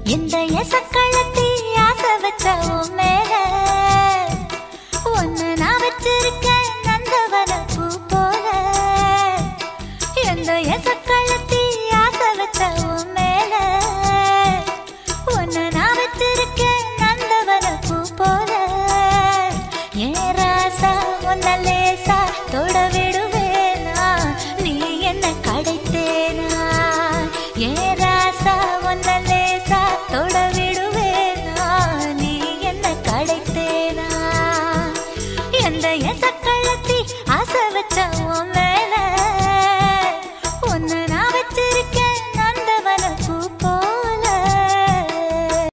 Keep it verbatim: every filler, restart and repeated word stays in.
இந்த எசக்களத்தி ஆசை வச்ச மேல ஒன்னு நான் வச்சிருக்கேன் நந்தவன பூ போல. இந்த எசக்களத்தி ஆசை வச்ச மேல ஒன்னு நான் வச்சிருக்கேன் நந்தவன பூ போல. ஏன் ராசா ஒன்ன லேசா தொட விடுவேனா நீ என்ன கடைத்தேனா. ஏன் ராசா ஒன்ன லேசா தொட விடுவேனா நீ என்ன கடைத்தேனா. எந்த எசக்களத்தி ஆசை வச்ச